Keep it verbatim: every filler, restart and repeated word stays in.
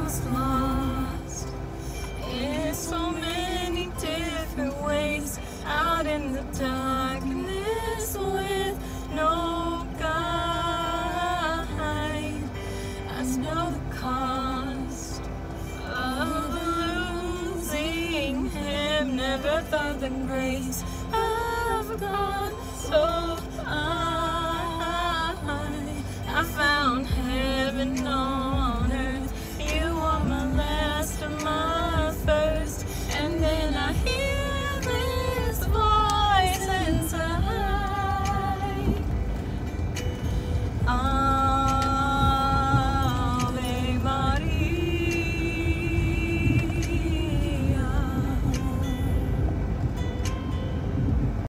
was lost in so many different ways, out in the darkness with no guide. I know the cost of losing him, never thought the grace of God. So I, I found heaven on